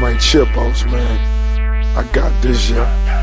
my chipos, man. I got this, yeah.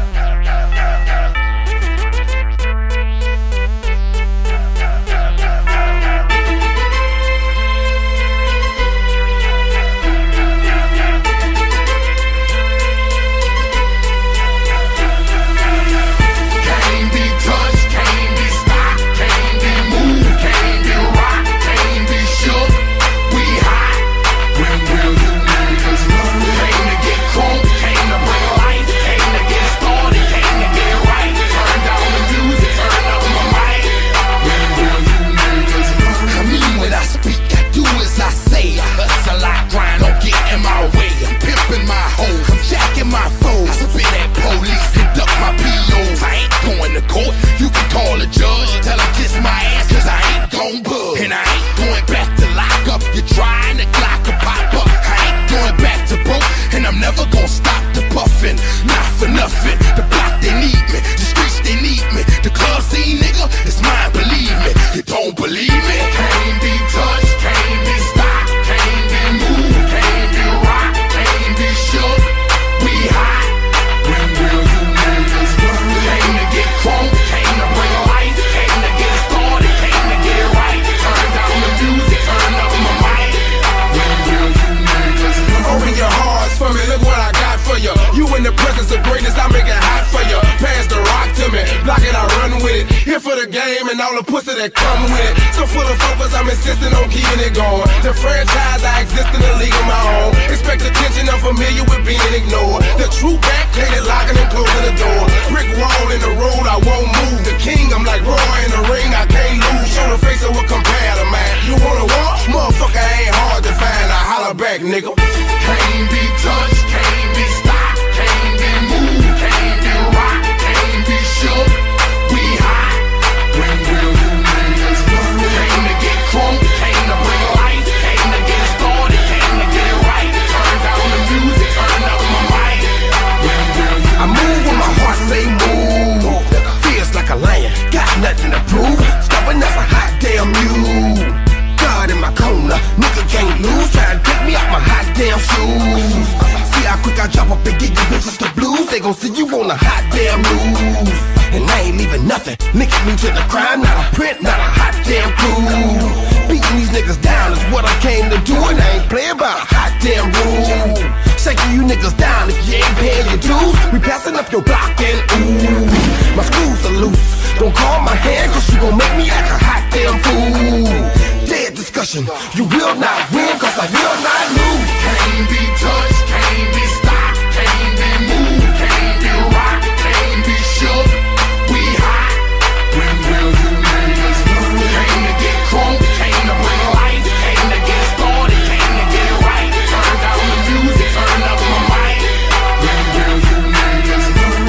And all the pussy that come with it. So full of focus, I'm insisting on keeping it going. The franchise, I exist in a league of my own. Expect attention, I'm familiar with being ignored. The true back, cleaning, locking and closing the door. Brick wall in the road, I won't move. The king, I'm like Roy in the ring, I can't lose. Show the face of what compare to man. You wanna walk? Motherfucker ain't hard to find. I holler back, nigga. Can't be touched, can't be stopped, can't be moved, can't be rocked, can't be shook. We hot. When will you niggas learn? Came to get crunk, came to bring life, came to get started, came to get it right. Turn down the music, turn up my mic. When will you I move when my heart say move. Feels like a lion, got nothing to prove. Stubborn as a hot damn mule. God in my corner, nigga can't lose. Try to take me out my hot damn shoes. See how quick I drop up and get you bitches the blues. They gon' see you on a hot damn news. And I ain't leaving nothing, linking me to the crime. Not a print, not a hot damn clue. Beating these niggas down is what I came to do. And I ain't playing by a hot damn rule. Shaking you niggas down if you ain't paying your dues. We passing up your block and ooh. My screws are loose, don't call my hand, cause you gon' make me act a hot damn fool. Dead discussion, you will not win, cause I will not lose. Can't be touched, can't be stopped, can't be moved, can't be rocked, can't be shook. We hot. When will you niggas learn? Came to get crunk, came to bring life, came to get started, came to get it right. Turn down the music, turn up my mic. When will you niggas learn?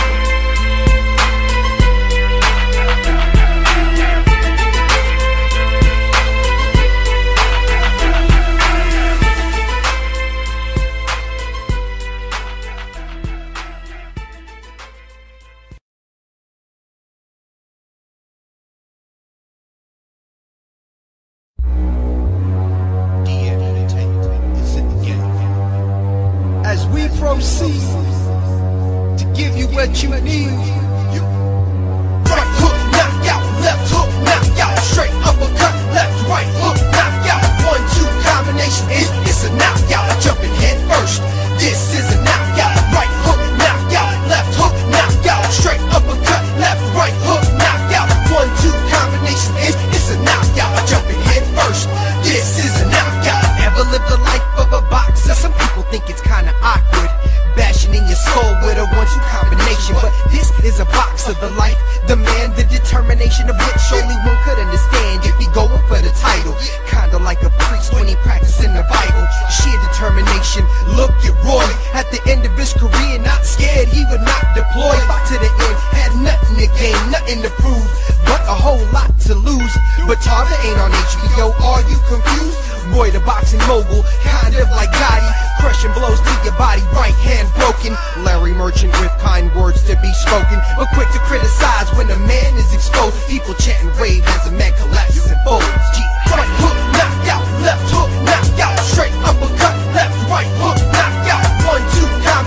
As we proceed to give you what you need. Right hook, knock out, left hook, knock out, straight uppercut, left, right hook, knock out. 1-2 combination, it's a knockout. Jumping head first, this is a knockout. Right hook, knock out, left hook, knock out, straight uppercut, left, right hook, knock out. 1-2 combination, it's a knockout. Jumping head first, this is a knockout. Ever lived the life of a boxer? Some people think it's kinda awkward, bashing in your skull with a 1-2 combination. But this is a box of the life, the man, the determination of which only one could understand. If he going for the title, kinda like a priest when he practicing the Bible. Sheer determination, look at Roy. At the end of his career, not scared, he would not deploy. Fought to the end, had nothing to gain, nothing to prove, but a whole lot to lose. But Tarver ain't on HBO, are you confused? Boy, the boxing mogul, kind of like Gotti, crushing blows to your body, right hand broken. Larry Merchant with kind words to be spoken, but quick to criticize when a man is exposed. People chanting rave as a man collapses and folds. Right hook, knock out, left hook, knock out, straight uppercut, left, right hook, knock out.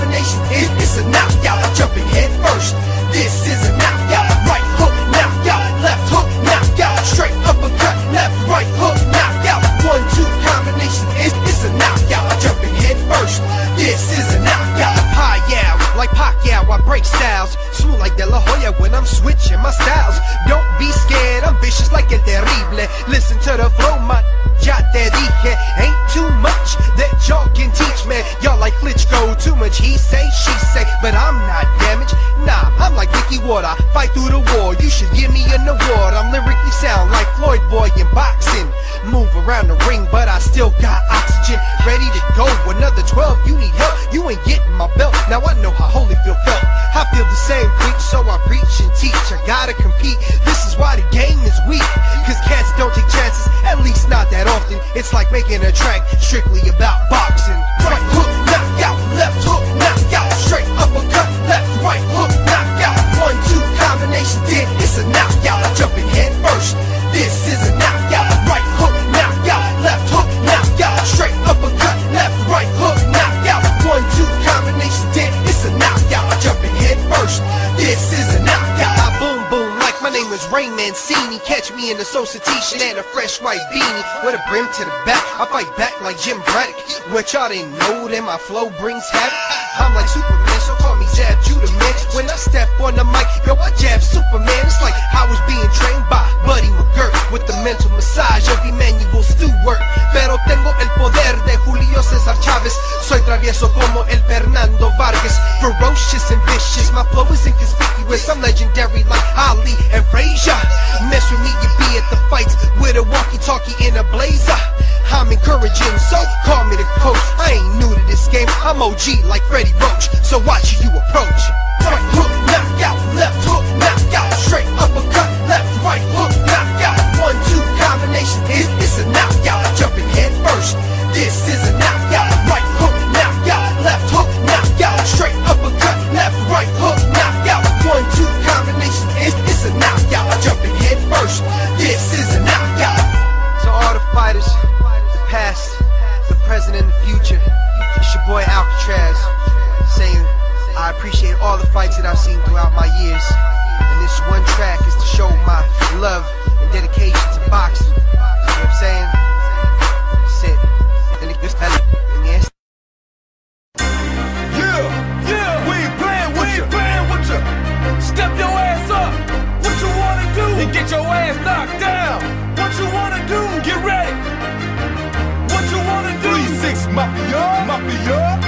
combination is it's a knockout. I'm jumping head first. This is a knockout. Right hook, knockout. Left hook, knockout. Straight uppercut, left, right hook, knockout. 1-2 combination is it's a knockout. I'm jumping head first. This is a knockout. High yeah, like Pacquiao, I break styles. Smooth like De La Hoya when I'm switching my styles. Don't be scared, I'm vicious like El Terrible. Listen to the flow, my ya te dije. Ain't too much that y'all can teach, man. Y'all like Klitschko, too much he say, she say. But I'm not damaged, nah, I'm like Ricky Water. Fight through the war, you should give me an award. I'm lyrically sound like Floyd Boy in boxing. Move around the ring, but I still got oxygen. Ready to go, another 12, you need help. You ain't getting my belt, now I know how Holyfield felt. I feel the same preach, so I preach and teach. I gotta compete, this is why the game is weak. Cause cats don't take chances, at least not that often. It's like making a track strictly about boxing. Right hook, knockout, left hook, knockout. Straight uppercut, left, right hook, knockout. 1-2 combination, then it's a knockout. I'm jumping head first, this is a knockout. Right hook, knockout, left hook, knockout. Straight uppercut, left, right hook, knockout. 1-2 combination, then it's a knockout. I'm jumping head first, this is a knockout. I boom boom like my name is Ray Mancini. Catch me in a Sosa t-shirt and a fresh white beanie with a brim to the back. I fight back like Jim Braddock. What y'all didn't know that my flow brings havoc. I'm like Superman, so call me Jab Judah Man. When I step on the mic, yo, I jab Superman. It's like I was being trained by Buddy McGirt with the mental massage of Emmanuel Stewart. Pero tengo el poder de Julio Cesar Chavez. Soy travieso como el Fernando Vargas. Ferocious and vicious, my flow is inconspicuous. I'm legendary like Ali and Frazier. Mess with me, you be at the fights with a walkie-talkie in a blazer. I'm encouraging, so call me the coach. I ain't new to this game, I'm OG like Freddie Roach. So watch who you approach. Right hook, knockout, left hook, knockout. Straight uppercut, left, right hook, knockout. 1-2 combination is it's a knockout. I'm jumping head first, this is a knockout. Right hook, knockout, left hook, knockout. Straight uppercut, left, right hook, knockout. 1-2 combination is it's a knockout. I'm jumping head first, this is a knockout. To all the fighters, the past, the present, and the future, it's your boy Alcatraz saying I appreciate all the fights that I've seen throughout my years, and this one track is to show my love and dedication to boxing. You know what I'm saying? That's it. And this Yeah, we ain't playing with you. Step your ass up. What you wanna do? And get your ass knocked down. What you wanna do? Get ready. What you wanna do? 3-6 Mafia.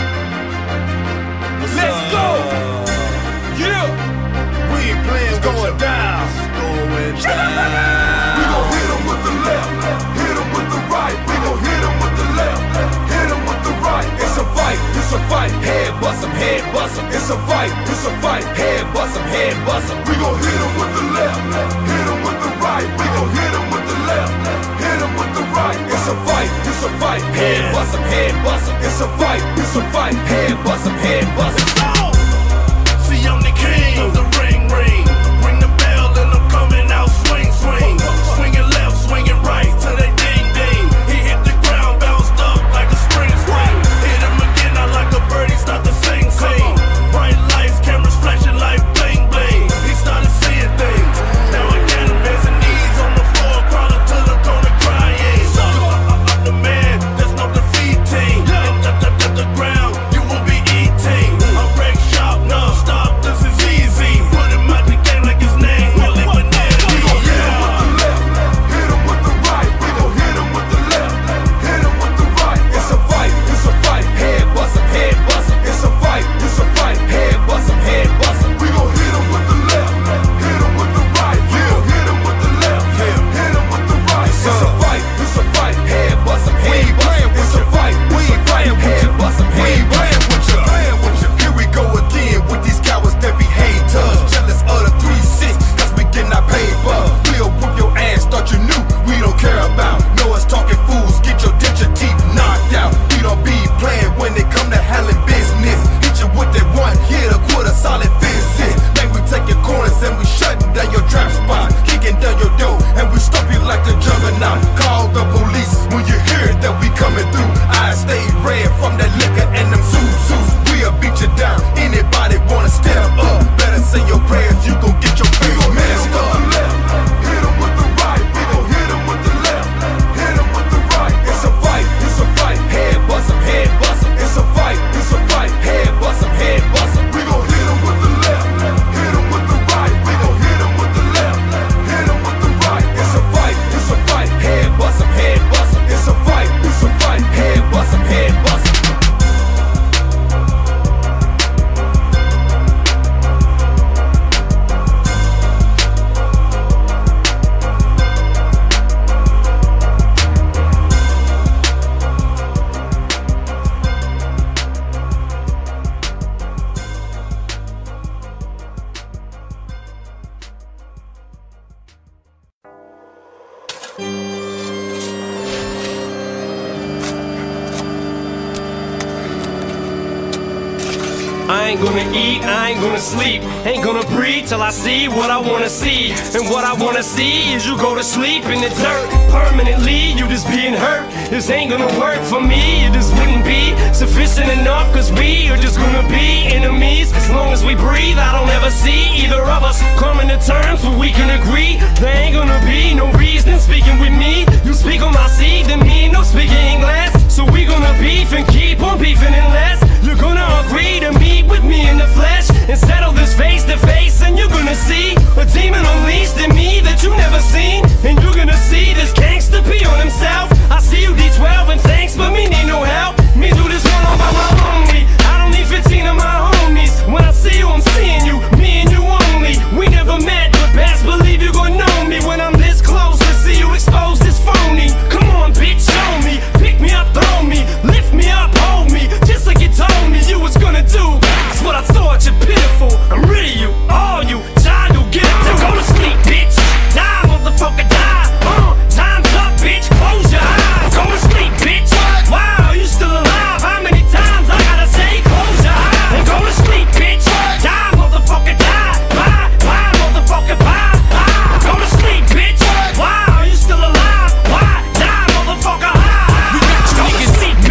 Let's go. Yeah. We ain't playing. It's going down. We gon' hit him with the left, hit him with the right. We gon' hit him with the left, hit him with the right. It's a fight, head bust him, It's a fight, head bust him, We gon' hit him with the left, hit him with the right. We gon' hit him with the left, hit him with the right. It's a fight, head bust him, It's a fight, head bust him, See, I'm the king of the ring. Ring the bell and I'm coming out swing. Swinging left, swinging right till they ding. He hit the ground, bounced up like a spring. Hit him again, I like a bird, he start to sing. Bright lights, cameras flashing like bling. He started seeing things. Now I got him hands and knees on the floor, crawling to the corner crying. I'm the man, there's no defeating. At the ground, you will be eating. A wreck shop, no stop, this is easy. I ain't gonna eat, I ain't gonna sleep, ain't gonna breathe till I see what I wanna see. And what I wanna see is you go to sleep in the dirt permanently. You just being hurt. This ain't gonna work for me. It just wouldn't be sufficient enough, cause we are just gonna be enemies. As long as we breathe, I don't ever see either of us coming to terms where we can agree. There ain't gonna be no reason speaking with me. You speak on my seed, then me no speaking English. So we gonna beef and keep on beefing unless you're gonna agree to meet with me in the flesh and settle this face to face. And you're gonna see a demon unleashed in me that you never seen. And you're gonna see this gangster pee on himself. I see you D12 and thanks, but me need no help. Me do this one all by my lonely. I don't need 15 of my homies. When I see you, I'm seeing you, me and you only. We never met, but best believe you gon' know me when I'm this close to see you exposed as phony. Come on, bitch, show me. Pick me up, throw me, lift me up, hold me, just like you told me you was gonna do. That's what I thought, you're pitiful. I'm rid of you, all you, child, you'll get it too. Go to sleep, bitch. Die, motherfucker, die. Time's up, bitch. Close your eyes. Go to sleep, bitch. Wow, you still alive? How many times I gotta say close your eyes? And go to sleep, bitch. Die, motherfucker, die. Bye, motherfucker, bye. Go to sleep, bitch. Wow, you still alive? Why? Die, motherfucker, We got you niggas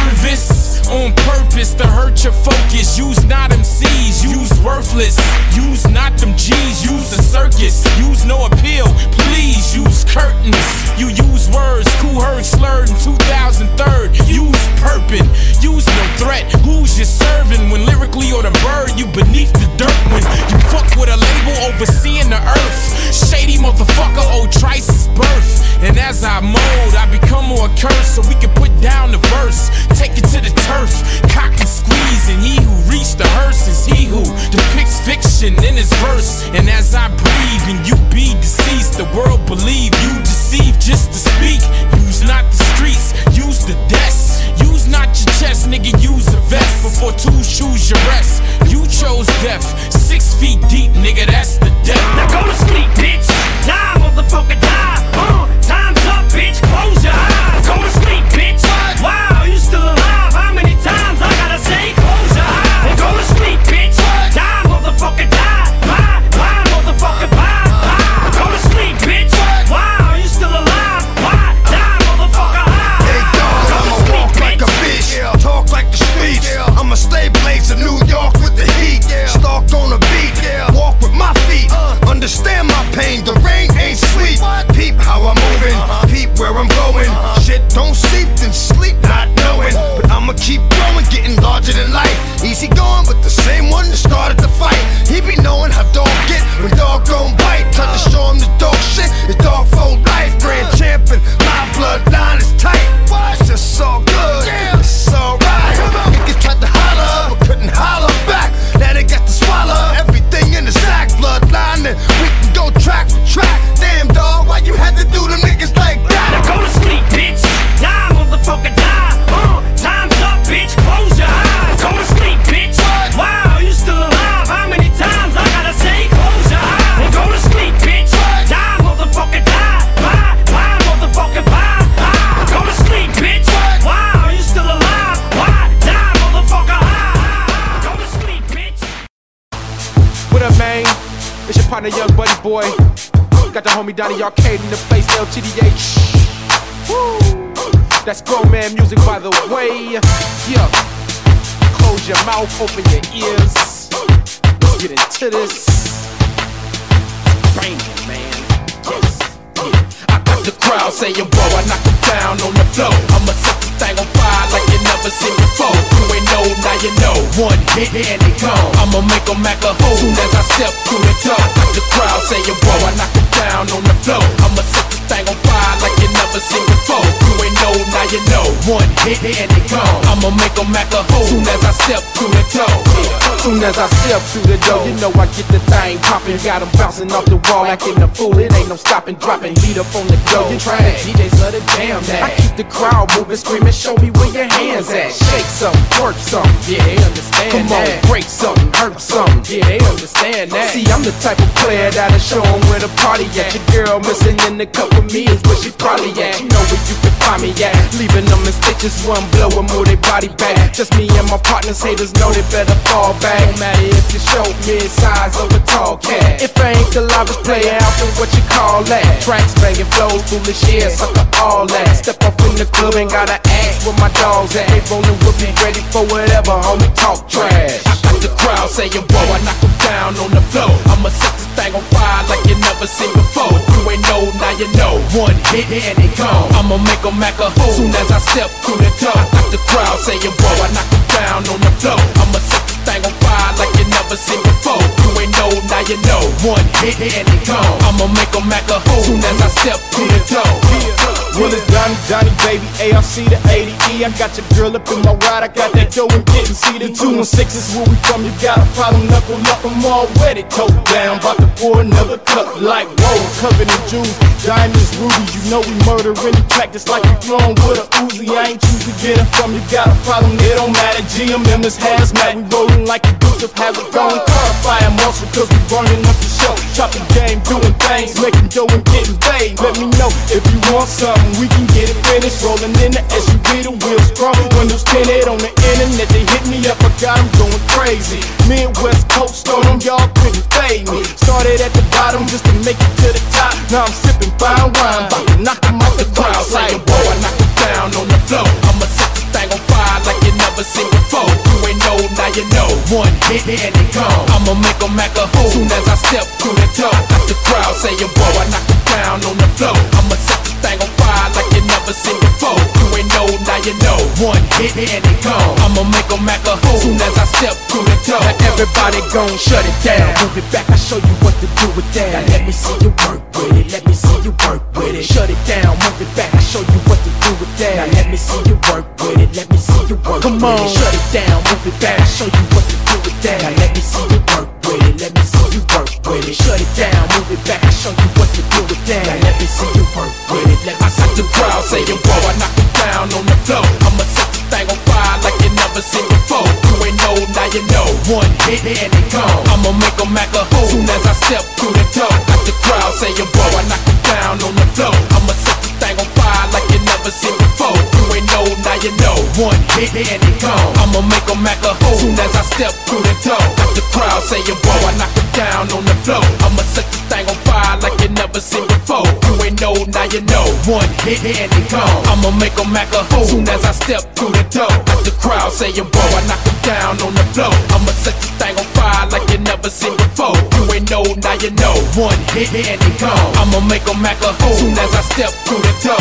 nervous on purpose to hurt your focus. Use not MCs, use worthless. Use not them G's, use a circus. Use no appeal, please use curtains. You use words, cool heard slurred in 2003. Use purping, use no threat. Who's you serving when lyrically or the bird? You beneath the dirt when you fuck with a label overseeing the earth. Shady motherfucker, old Trice's birth. And as I mold, I become more cursed so we can put down the verse. Take it to the turf, cock and squeeze. And he who reached the hearse is he who depicts fiction in his verse. And as I breathe and you be deceased, the world believe you deceive just to speak. Use not the streets, use the desk. Use not your chest, nigga, use a vest. Before two shoes your rest. You chose death, 6 feet deep, nigga, that's the death. now go to sleep, bitch. Die, motherfucker, die. Time's up, bitch. Close your eyes. Go to sleep, bitch. Wow, you still alive? How many times I gotta say close your eyes? And go to sleep, bitch. Die, motherfucker, die. Bye, motherfucker, bye. Go to sleep, bitch. Wow, you still alive? Why? Die, motherfucker, Hey dog, I'ma walk like a bitch, talk like the streets. I'ma stay blazing New York with the heat. Stalk on the beat, walk with my feet. Understand my pain, the rain ain't sweet. Peep how I'm moving, peep where I'm going. Shit don't seep, then sleep not knowing. But I'ma keep growing, getting larger than life. Easy going, but the same one that started the fight. He be knowing how dog get when dog gon' bite. Time to show him the dog shit, it's dog for life. Grand champion, my bloodline is tight. It's just so good, it's alright. Niggas tried to holler, but couldn't holler back. Now they got to swallow everything in the sack. Bloodline, and we can go track for track. Damn dog, why you had to do them niggas like that? now go to sleep, bitch. Die, motherfucker, die. Time's up, bitch. Close your eyes. Go to sleep, bitch. Wow, you still alive? How many times I gotta say close your eyes? And go to sleep, bitch. Die, motherfucker, die. Bye, motherfucker, bye. Go to sleep, bitch. Wow, you still alive? Why? Die, motherfucker. Go to sleep, bitch. What up, man? It's your partner, Young Buddy Boy. Got the homie Donnie Arcade in the place, LTDH. Woo! That's grown man music, by the way. Yeah. Close your mouth, open your ears. Let's get into this. Bang it, man. Yes. Yeah. I got the crowd saying, bro, I knock him down on the floor. I'ma set this thing on fire like you never seen before. You ain't know, now you know. One hit and they gone. I'ma make them act a fool soon as I step through the door. I got the crowd saying, bro, I knock him down on the floor. I'ma set this thing on fire like you never seen before. You ain't know, now you know. One hit and they gone. I'ma make them act a fool soon as I step through the door. Soon as I step through the door, you know I get the thing popping. Got them bouncing off the wall, acting a fool. It ain't no stopping, dropping heat up on the dough. You trash, DJs love the damn that. I keep the crowd moving, screaming, show me where your hands at. Shake something, work something, yeah, they understand. Come on, break something, hurt something, yeah, they understand that. See, I'm the type of player that'll show 'em where the party at. Your girl missing in the cup with me is where she probably at. You know where you can find me at. Leaving them in stitches, one blow and move their body back. Just me and my partners, haters know they better fall back. No matter if you show mid-size or a tall cat. If I ain't the loudest player out there, what you call that? Tracks banging flows, foolish, yeah, sucker all that. Step off in the club, ain't gotta ask where my dogs at. They rollin' with me, ready for whatever, homie, talk trash. I got the crowd saying, whoa, I knock them down on the floor. I'ma set this thing on fire like you never seen before. You ain't know, now you know. One hit and they gone. I'ma make them act a fool soon as I step through the door. I got the crowd saying, whoa, I knock them down on the floor. I'ma set this thing on fire like you never seen before. You ain't know, now you know. One hit and they gone. I'ma make them act a fool soon as I step through the door. Well, it's Donnie, baby, ARC to 80E. I got your girl up in my ride, I got that dough and getting seated. 2 and 6 is where we from, you got a problem, knuckle up, I'm already toed down. About to pour another cup like, whoa, covered in jewels, diamonds, rubies. You know we murdering the track just like we flowing with a Uzi. I ain't choose to get it from you, got a problem, it don't matter. GMM is hazmat, we rolling like a deuce of has it gone. Fire muscle, cause we burning up the show. Chopping game, doing things, making dough and getting paid. Let me know if you want something. We can get it finished, rolling in the SUV, the wheels chrome. Windows tinted on the internet, they hit me up, I got them going crazy. Midwest Coast on them, y'all couldn't fade me. Started at the bottom just to make it to the top. Now I'm sipping fine wine, about to knock them out the crowd. Saying, whoa, I knock it down on the floor. I'ma set this thing on fire like you never seen before. You ain't know, now you know. One hit and they gone. I'ma make them act a fool soon as I step through the door. I got the crowd saying, whoa, I knock it down on the floor. I'ma set this thing on fire like you never seen before. You ain't know, now you know. One hit and they gone. I'ma make them act a fool soon as I step through the door. Now everybody gon' shut it down. Move it back, I show you what to do with that. Now let me see you work with it. Let me see you work with it. Shut it down, move it back, I show you what to do with that. Now let me see you work with it. Let me see you work with it. Come on, shut it down, move it back, I show you what to do with that. Now let me see you work with it. Let me see you work with it. Shut it down, move it back, I show you what to do with that. Now let me see you work with it. Let me see the crowd saying, whoa, I knock it down on the floor. I'ma set this thing on fire like you never seen before. You ain't know, now you know. One hit and they gone. I'ma make them act a fool soon as I step through the door. Got the crowd saying, whoa, I knock it down on the floor. I'ma set this thing on fire like you never seen before. You ain't know, now you know. One hit and they gone. I'ma make them act a fool soon as I step through the door. Got the crowd saying, whoa, I knock it down on the floor. I'ma set this thing on fire like you never seen before. You ain't know, now you know. One hit and they gone. I'ma make them act a fool soon as I step through the door. Got the crowd saying, whoa, I knock it down on the floor. I'ma set this thing on fire like you never seen before. You ain't know, now you know. One hit and they gone. I'ma make them act a fool soon as I step through the door.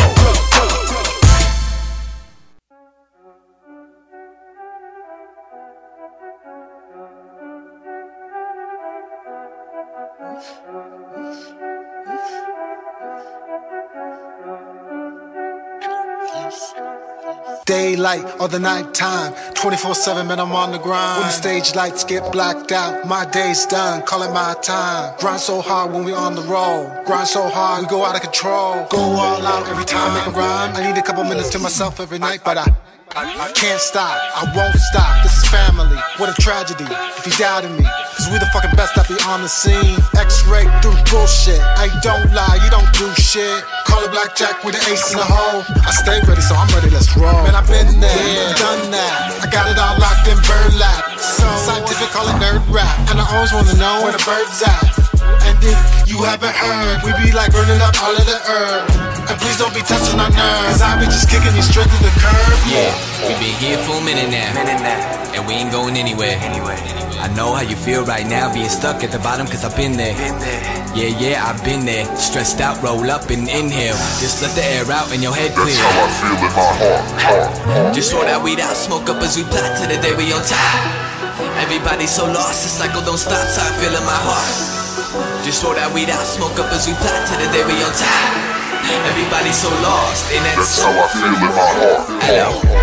Daylight or the night time, 24/7, man, I'm on the grind. When the stage lights get blacked out, my day's done, call it my time. Grind so hard when we on the road, grind so hard we go out of control. Go all out every time, make a rhyme. I need a couple minutes to myself every night, but I can't stop, I won't stop. This is family, what a tragedy if you doubted me, cause we the fucking best that be on the scene. X-ray through bullshit, I don't lie, you don't do shit. Call it blackjack with an ace in the hole. I stay ready, so I'm ready, let's roll. Man, I've been there, done that, I got it all locked in burlap. So scientific, call it nerd rap, and I always wanna know where the bird's at. And if you haven't heard, we be like burning up all of the herb. And please don't be touching our nerves, I be just kicking you straight to the curb. Yeah, we been here for a minute now, and we ain't going anywhere. I know how you feel right now, being stuck at the bottom, cause I've been there. Yeah, I've been there. Stressed out, roll up and inhale. Just let the air out and your head clear. That's how I feel in my heart. Just roll that weed out, smoke up as we plot to the day we on top. Everybody's so lost, the cycle don't stop, so I feel in my heart. Just roll that weed out, smoke up as we plot to the day we on top. Everybody's so lost, and That's how I feel in my heart. Hello.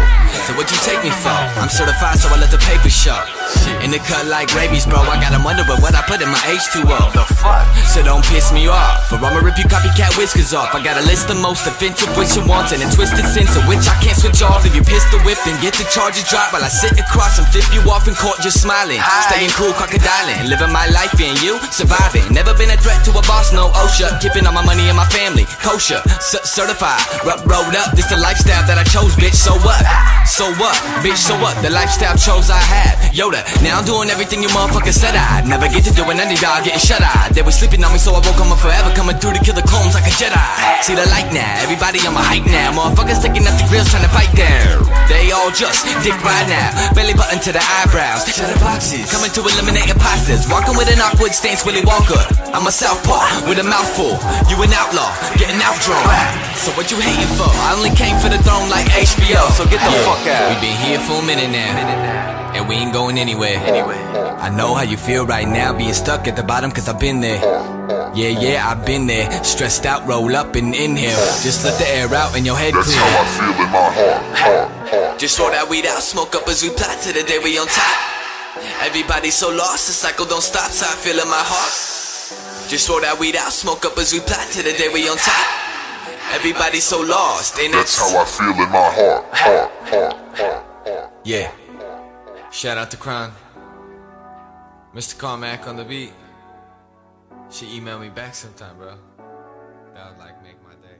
So what you take me for? I'm certified, so I let the paper show. In the cut like rabies, bro. I gotta wonder what I put in my H2O. The fuck? So don't piss me off, or I'ma rip you copycat whiskers off. I got a list of most offensive which you want, and a twisted sense of which I can't switch off. If you pistol whip, then get the charges dropped while I sit across and flip you off in court just smiling. Staying cool, crocodiling, living my life being you, surviving. Never been a threat to a boss, no OSHA. Keeping all my money in my family, kosher, certified, rolled up. This the lifestyle that I chose, bitch. So what? So what? Bitch, so what? The lifestyle chose I had. Yoda, now I'm doing everything you motherfuckers said I'd never get to do, and none of y'all getting shut eye. They were sleeping on me, so I woke up forever, coming through to kill the clones like a Jedi. See the light now, everybody on my hype now. Motherfuckers taking up the grills trying to fight down. They all just dick right now, belly button to the eyebrows. Cheddar boxes, coming to eliminate imposters. Walking with an awkward stance, Willy Wonka. I'm a southpaw with a mouthful. You an outlaw, getting outdrawn. So what you hating for? I only came for the throne like HBO, so get the fuck out. We been here for a minute now, and we ain't going anywhere. I know how you feel right now, being stuck at the bottom, cause I've been there. Yeah, I've been there. Stressed out, roll up and inhale. Just let the air out and your head clear. That's how I feel in my heart. Just roll that weed out, smoke up as we plot to the day we on top. Everybody so lost, the cycle don't stop, so I feel in my heart. Just roll that weed out, smoke up as we plot to the day we on top. Everybody so lost, and that's how I feel in my heart. Yeah. Shout out to Kron, Mr. Carmack on the beat. She emailed me back sometime, bro. That would like make my day.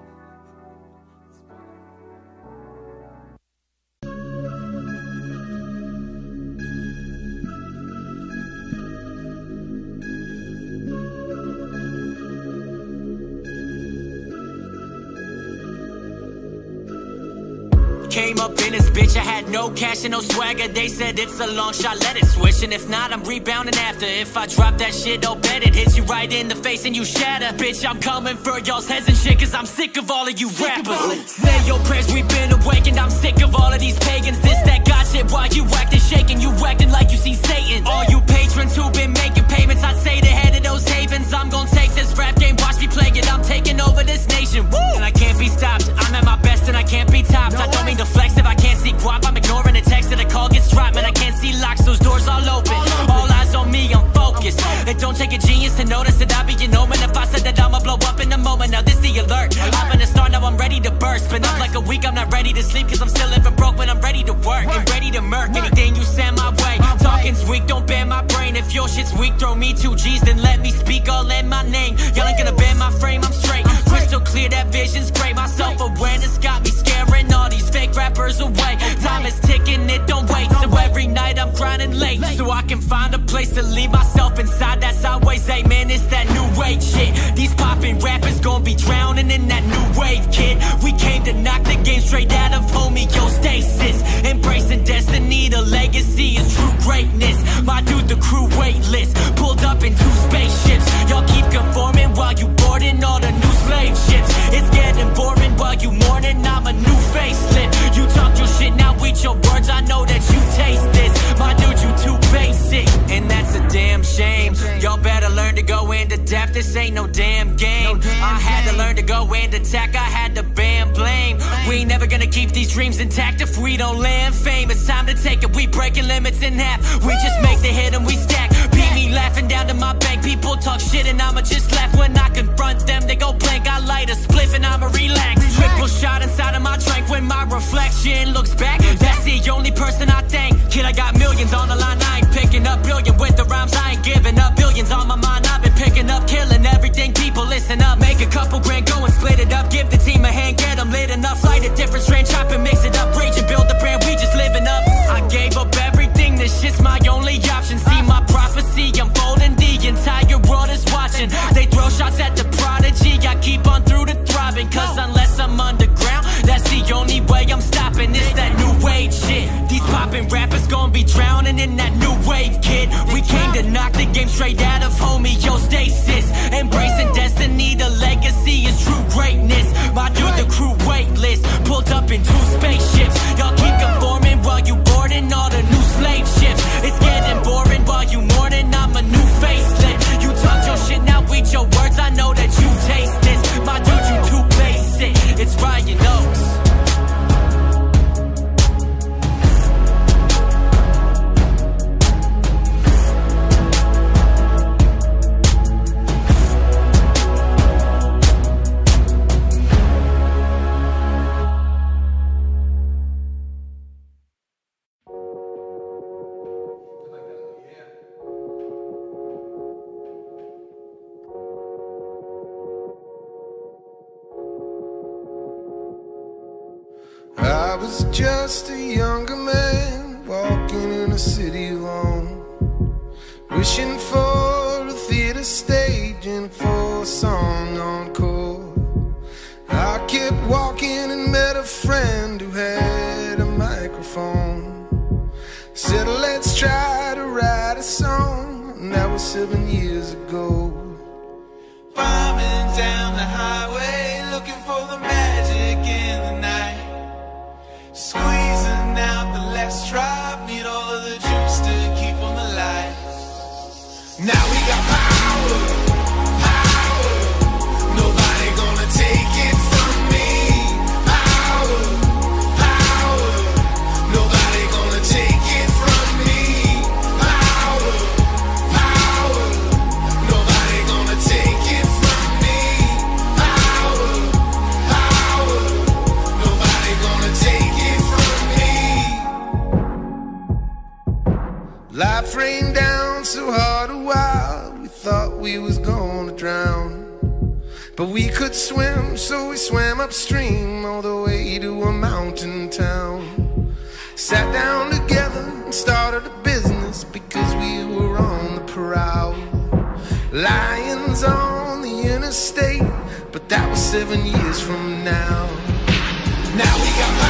Came up in this bitch, I had no cash and no swagger. They said it's a long shot, let it switch. And if not, I'm rebounding after. If I drop that shit, don't bet it hits you right in the face and you shatter. Bitch, I'm coming for y'all's heads and shit, cause I'm sick of all of you rappers. Say your prayers, we've been awakened. I'm sick of all of these pagans. This, that, God shit, why you acting shaking? You acting like you see Satan. All you patrons who been making payments, I'd say the head of those havens. I'm gonna take this rap game, watch me play it. I'm taking over this nation. Woo! And I can't be stopped. I'm at my best and I can't be topped. I don't mean to flex if I can't see guap. I'm ignoring the text that the call gets dropped. Man, I can't see locks, those doors all open. All eyes on me, I'm focused. It don't take a genius to notice that I be an omen. If I said that I'ma blow up in a moment, now this the alert. I'm gonna start, now I'm ready to burst. Been up like a week, I'm not ready to sleep, cause I'm still living broke when I'm ready to work and ready to murk anything you send my way. Talking's weak, don't bend my brain. If your shit's weak, throw me 2 G's, then let me speak all in my name. Y'all ain't gonna bend my frame, I'm straight. Crystal clear, that vision's great. My self-awareness got me scaring all these fake rappers away. Time is ticking, it don't wait. So every night I'm grinding late, so I can find a place to leave myself inside that sideways. Hey man, it's that new age shit. These poppin' rappers gon' be drowning in that new wave, kid. We came to knock the game straight out of homeostasis. Embracing destiny, the legacy is true greatness. My dude, the crew weightless, pulled up in 2 spaceships. Y'all keep conforming while you boarding all the new slave ships. It's getting boring while you mourning, I'm a new facelift. You talk your shit, now eat your words, I know that you taste this. My dude, you too basic, and that's a damn shame. Y'all better learn to go into depth, this ain't no damn game. I had to learn to go into attack, I had to ban blame. We ain't never gonna keep these dreams intact if we don't land fame. It's time to take it, we breaking limits in half. We just make the hit and we stack. Beat me laughing down to my bank. People talk shit and I'ma just laugh when I confront them. They go blank, I light a spliff and I'ma relax. Triple shot inside of my drink when my reflection looks back. That's the only person I thank. Kid, I got millions on the line, I ain't picking up billion with the rhymes. I ain't giving up billions on my mind. I've been picking up, killing everything. People listen up, make a couple grand, go and split it up. Give the team a hand, get them lit enough. Light a different strand, chop and mix it up. Rage and build a brand, we just living up. I gave up everything, this shit's my only option. See my prophecy unfolding, the entire world is watching. They throw shots at the prodigy, I keep on through to thriving. Cause unless I'm underground, that's the only way I'm stopping. It's that new age shit. These poppin' rappers gon' be drowning in that new wave, kid. We came to knock the game straight out of homeostasis. Embracing destiny, the legacy is true greatness. My dude, the crew weightless, pulled up in 2 spaceships. Y'all keep conforming while you boarding all the new slave ships. It's getting boring while you mourning, I'm a new facelift. You talk your shit, now eat your words, I know that you taste this. My dude, you too basic, it's Ryan Oaks. was just a younger man walking in a city alone, wishing for a theater stage and for a song encore. I kept walking and met a friend who had a microphone. Said, let's try to write a song, and that was 7 years ago. Bombing down the highway, looking for the magic in the night. Squeezing out the last drop, need all of the juice to keep on the light. Now we got power, power. Nobody gonna take it from me. Power, power. Nobody gonna take it from me. Power, power. Nobody gonna take it from me. Power, power. Nobody gonna take it from me. Life rained down so hard a while, we thought we was gonna drown. But we could swim, so we swam upstream all the way to a mountain town. Sat down together and started a business because we were on the prowl. Lions on the interstate, but that was 7 years from now. Now we got